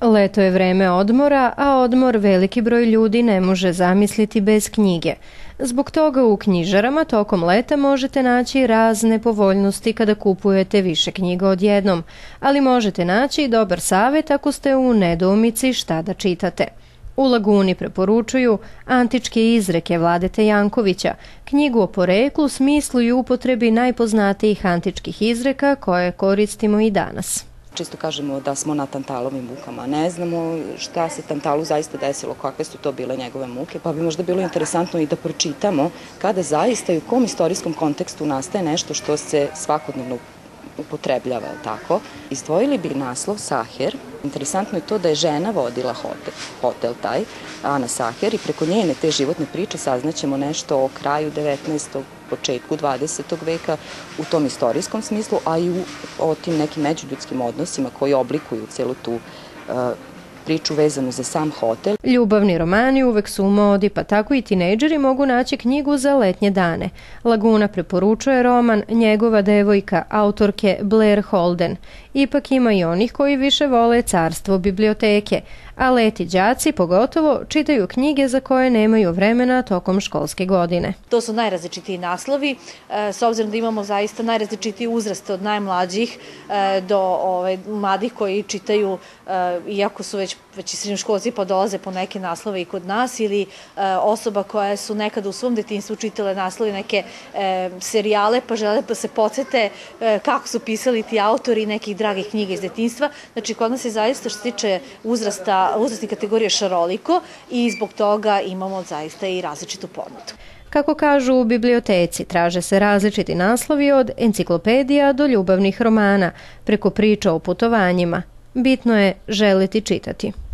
Leto je vreme odmora, a odmor veliki broj ljudi ne može zamisliti bez knjige. Zbog toga u knjižarama tokom leta možete naći razne povoljnosti kada kupujete više knjiga odjednom, ali možete naći i dobar savjet ako ste u nedoumici šta da čitate. U Laguni preporučuju Antičke izreke Vladete Jankovića, knjigu o poreklu, smislu i upotrebi najpoznatijih antičkih izreka koje koristimo i danas. Čisto kažemo da smo na Tantalovim mukama, ne znamo šta se Tantalu zaista desilo, kakve su to bile njegove muke, pa bi možda bilo interesantno i da pročitamo kada zaista i u kom istorijskom kontekstu nastaje nešto što se svakodnevno upotrebljava, tako. Izdvojili bi naslov Saher. Interesantno je to da je žena vodila hotel taj, Ana Saher, i preko njene te životne priče saznaćemo nešto o kraju 19. početku 20. veka u tom istorijskom smislu, a i o tim nekim međuljudskim odnosima koji oblikuju celu tu priču vezanu za sam hotel. Ljubavni romani uvek su u modi, pa tako i tinejdžeri mogu naći knjigu za letnje dane. Laguna preporučuje roman Njegova devojka autorke Blair Holden. Ipak ima i onih koji više vole carstvo biblioteke, a leti đaci pogotovo čitaju knjige za koje nemaju vremena tokom školske godine. To su najrazličitiji naslovi, s obzirom da imamo zaista najrazličitiji uzrast od najmlađih do mladih koji čitaju, iako su već i srednjoškolci pa dolaze po neke naslove i kod nas, ili osoba koje su nekada u svom detinjstvu čitale naslove neke serijale pa žele da se podsete kako su pisali ti autori nekih dragih knjiga iz detinjstva. Znači, kod nas je zaista što se tiče uzrastne kategorije šaroliko i zbog toga imamo zaista i različitu ponudu. Kako kažu u biblioteci, traže se različiti naslovi od enciklopedija do ljubavnih romana, preko priča o putovanjima. Bitno je želiti čitati.